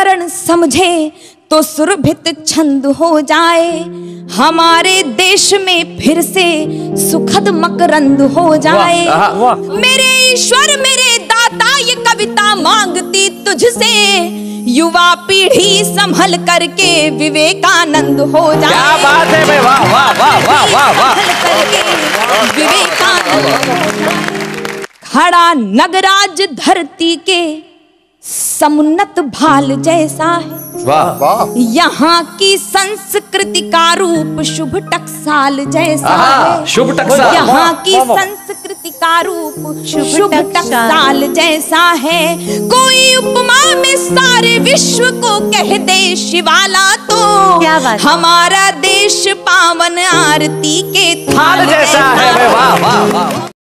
व्याकरण समझे तो सुरभित छंद हो जाए, हमारे देश में फिर से सुखद मकरंद हो जाए। मेरे ईश्वर मेरे दाता ये कविता मांगती तुझसे, युवा पीढ़ी संभल करके विवेकानंद हो जाए। क्या बात है भाई, वाह वाह वाह वाह वाह वाह। विवेकानंद खड़ा नगराज धरती के समुन्नत भाल जैसा है, वाह। यहाँ की संस्कृति का रूप शुभ टकसाल जैसा है। शुभ टकसाल, यहाँ की संस्कृति का रूप शुभ टकसाल जैसा है। कोई उपमा में सारे विश्व को कह दे शिवाला तो, हमारा देश पावन आरती के